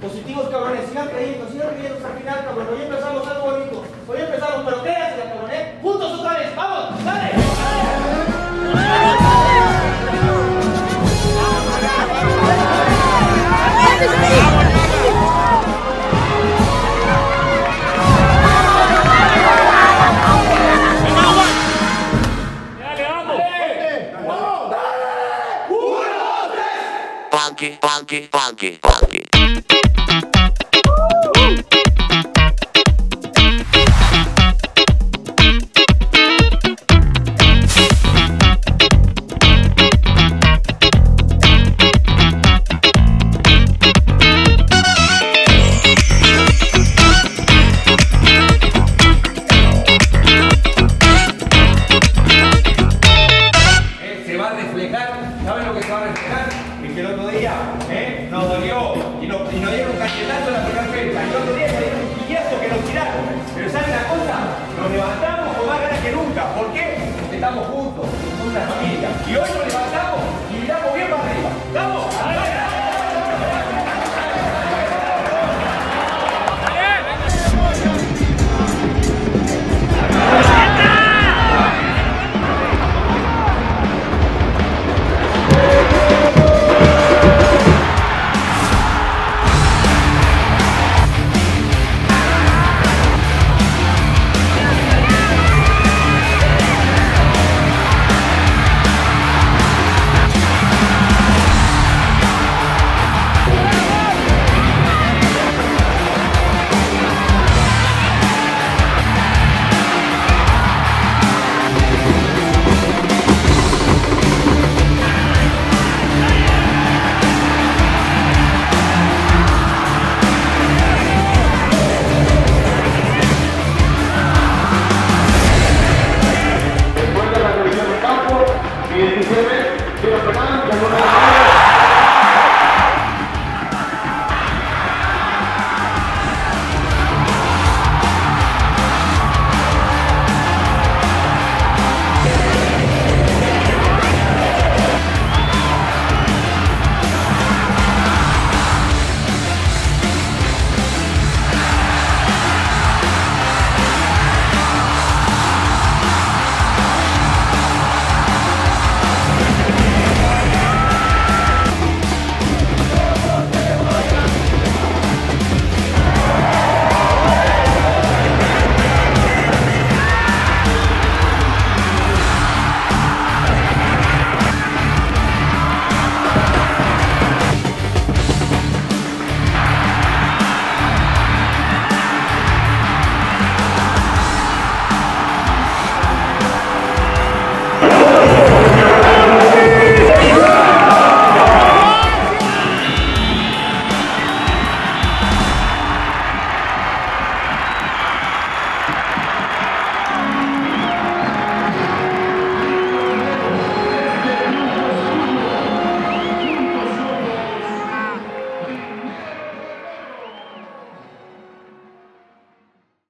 Positivos, cabrones, sigan creyendo hasta el final, cabrón. Hoy empezamos algo bonito. Hoy empezamos, pero quédense, cabrones. Juntos otra vez, vamos, dale. Funky. Se va a reflejar, ¿saben lo que se va a reflejar? Es que el otro día nos dolió y nos dieron un cachetazo en la primera fecha. El otro día nos dieron un pillazo que nos tiraron. Pero ¿saben una cosa? Nos levantamos con más ganas que nunca. ¿Por qué? Porque estamos juntos, somos una familia. Y hoy nos levantamos.